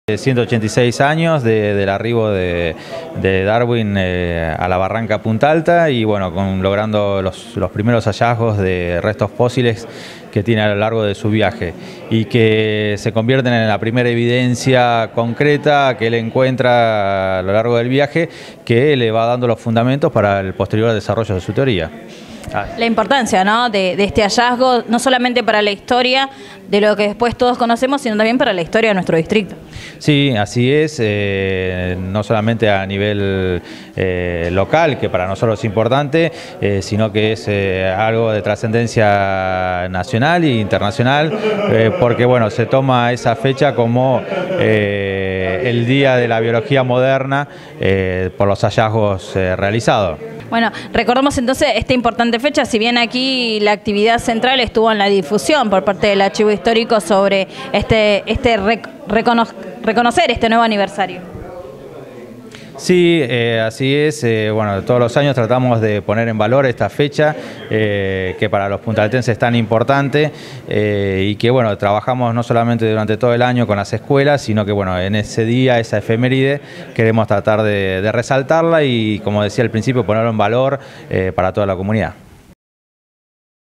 186 años del arribo de Darwin a la barranca Punta Alta y bueno, logrando los primeros hallazgos de restos fósiles que tiene a lo largo de su viaje y que se convierten en la primera evidencia concreta que él encuentra a lo largo del viaje, que le va dando los fundamentos para el posterior desarrollo de su teoría. La importancia, ¿no?, de este hallazgo, no solamente para la historia de lo que después todos conocemos, sino también para la historia de nuestro distrito. Sí, así es, no solamente a nivel local, que para nosotros es importante, sino que es algo de trascendencia nacional e internacional, porque bueno, se toma esa fecha como el Día de la Biología Moderna por los hallazgos realizados. Bueno, recordemos entonces esta importante fecha, si bien aquí la actividad central estuvo en la difusión por parte del Archivo Histórico sobre reconocer este nuevo aniversario. Sí, así es. Bueno, todos los años tratamos de poner en valor esta fecha que para los puntaaltenses es tan importante y que bueno, trabajamos no solamente durante todo el año con las escuelas, sino que bueno, en ese día, esa efeméride, queremos tratar de resaltarla y, como decía al principio, ponerlo en valor para toda la comunidad.